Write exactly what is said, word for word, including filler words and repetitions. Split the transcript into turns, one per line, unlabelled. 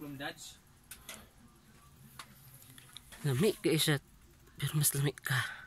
Plum Dodge.
Lami ka isa. Pero mas lami ka.